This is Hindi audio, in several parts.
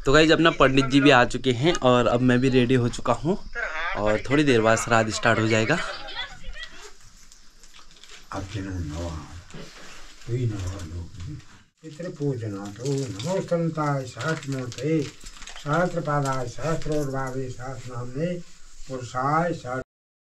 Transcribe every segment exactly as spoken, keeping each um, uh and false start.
तो गाइस अपना पंडित जी भी आ चुके हैं और अब मैं भी रेडी हो चुका हूँ और थोड़ी देर बाद श्राद्ध स्टार्ट हो जाएगा। पितृ पूजनाथो नमो संताय सहस्रमूर्ते सहस्रपादाय सहस्रोर्भावे सहस्रनाम्ने पुरुषाय सहस्र।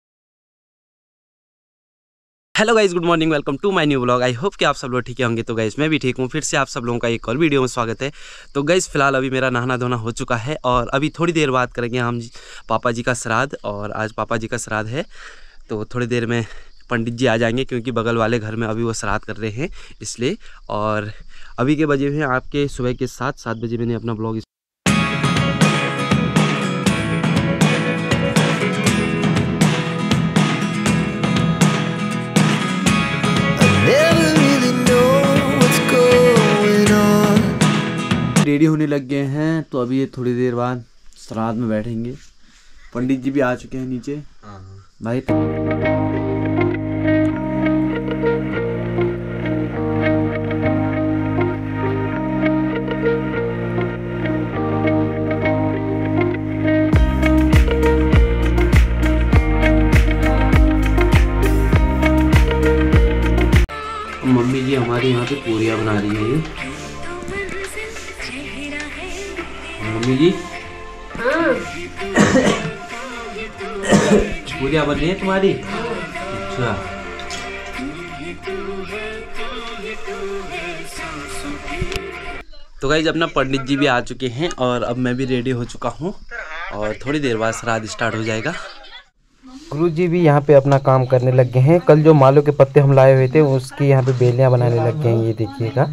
Hello guys, good morning, welcome to my new blog. I hope कि आप सब लोग ठीक होंगे। तो गाइज मैं भी ठीक हूँ। फिर से आप सब लोगों का एक और वीडियो में स्वागत है। तो गाइज फिलहाल अभी मेरा नहाना धोना हो चुका है और अभी थोड़ी देर बाद करेंगे हम पापा जी का श्राद्ध। और आज पापा जी का श्राद्ध है तो थोड़ी देर में पंडित जी आ जाएंगे क्योंकि बगल वाले घर में अभी वो श्राद्ध कर रहे हैं इसलिए। और अभी के बजे हुए हैं आपके सुबह के सात सात बजे मैंने अपना ब्लॉग रेडी होने लग गए हैं। तो अभी ये थोड़ी देर बाद श्राद्ध में बैठेंगे। पंडित जी भी आ चुके हैं नीचे भाई। मम्मी जी हमारे यहाँ पे पूरियाँ बना रही हैं। ये मम्मी जी पूरियाँ बन रही है तुम्हारी? अच्छा। तो गाइस अपना पंडित जी भी आ चुके हैं और अब मैं भी रेडी हो चुका हूँ और थोड़ी देर बाद श्राद्ध स्टार्ट हो जाएगा। गुरु जी भी यहाँ पे अपना काम करने लग गए हैं। कल जो मालों के पत्ते हम लाए हुए थे उसकी यहाँ पे बेलियाँ बनाने लग गए हैं। ये देखिएगा।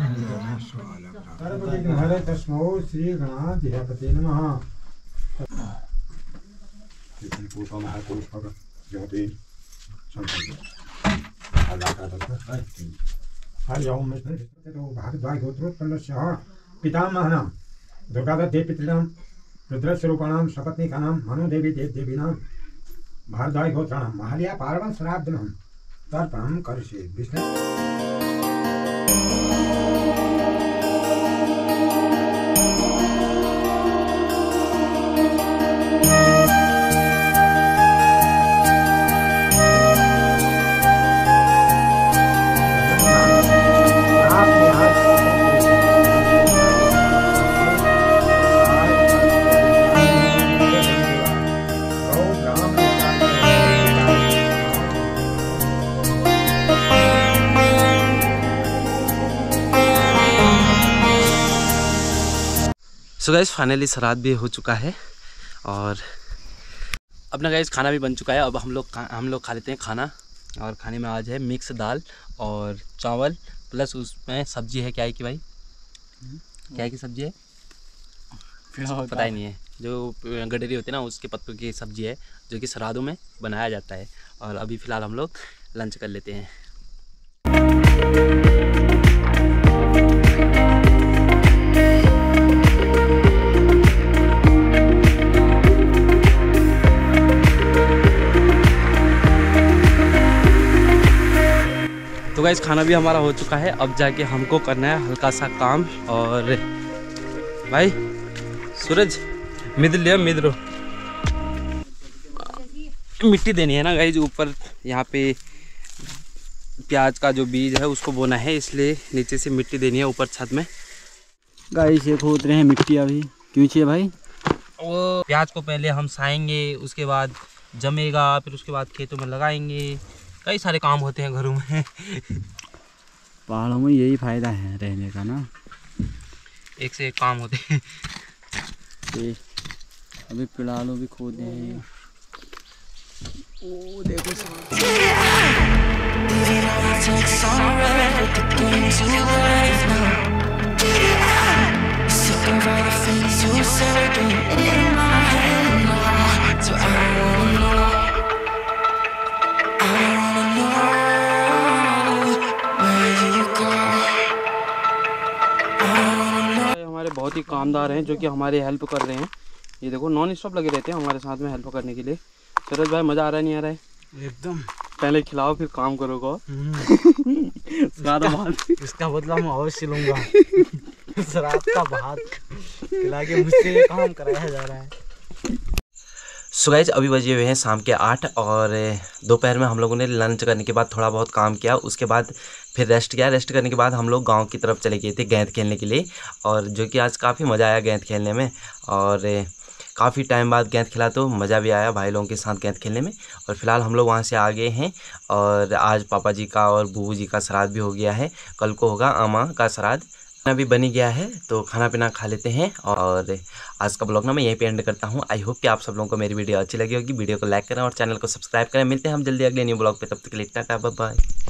पितामहनां दुर्गादेवी पितॄणां रुद्रस्वरूपाणां सपत्नीकानां मनुदेवी देवदेवीनां भारद्वाज गोत्राणां महालया पार्वण श्राद्धनं तर्पणं करिष्ये। विष्णु सो गाइस फाइनली श्राद्ध भी हो चुका है और अपना गाइस खाना भी बन चुका है। अब हम लोग हम लोग खा लेते हैं खाना। और खाने में आज है मिक्स दाल और चावल प्लस उसमें सब्जी है। क्या है कि भाई क्या है की सब्जी है पता ही नहीं है। जो गडरी होती है ना उसके पत्तों की सब्जी है जो कि श्राद्धों में बनाया जाता है। और अभी फ़िलहाल हम लोग लंच कर लेते हैं। तो गाइस खाना भी हमारा हो चुका है। अब जाके हमको करना है हल्का सा काम। और भाई सूरज मिद्र लिया मिद्र मिट्टी देनी है ना गाइस। ऊपर यहाँ पे प्याज का जो बीज है उसको बोना है इसलिए नीचे से मिट्टी देनी है ऊपर छत में। गाइस ये खोद रहे हैं मिट्टी। अभी क्यों चाहिए भाई? वो प्याज को पहले हम साएंगे, उसके बाद जमेगा, फिर उसके बाद खेतों में लगाएंगे। कई सारे काम होते हैं घरों में। पहाड़ों में यही फायदा है रहने का ना, एक से एक काम होते हैं। अभी पिलालो भी खोदे हैं। ओ देखो बहुत ही कामदार हैं जो कि हमारे हेल्प कर रहे हैं। ये देखो नॉन स्टॉप लगे रहते हैं हमारे साथ में हेल्प करने के लिए। सूरज भाई मज़ा आ रहा है नहीं आ रहा है? एकदम। पहले खिलाओ फिर काम करोगे। इसका बदला मैं अवश्य लूंगा। शराब का भात खिला के मुझसे ये काम कराया जा रहा है। सो गाइस अभी बजे हुए हैं शाम के आठ और दोपहर में हम लोगों ने लंच करने के बाद थोड़ा बहुत काम किया, उसके बाद फिर रेस्ट किया। रेस्ट करने के बाद हम लोग गांव की तरफ चले गए थे गेंद खेलने के लिए, और जो कि आज काफ़ी मज़ा आया गेंद खेलने में। और काफ़ी टाइम बाद गेंद खेला तो मज़ा भी आया भाई लोगों के साथ गेंद खेलने में। और फिलहाल हम लोग वहाँ से आ गए हैं और आज पापा जी का और बूबू जी का श्राद्ध भी हो गया है, कल को होगा अम्मा का श्राद्ध। खाना भी बनी गया है तो खाना पीना खा लेते हैं। और आज का ब्लॉग ना मैं यहीं पे एंड करता हूँ। आई होप कि आप सब लोगों को मेरी वीडियो अच्छी लगी होगी। वीडियो को लाइक करें और चैनल को सब्सक्राइब करें। मिलते हैं हम जल्दी अगले न्यू ब्लॉग पे, तब तक के लिए टाटा बाय बाय।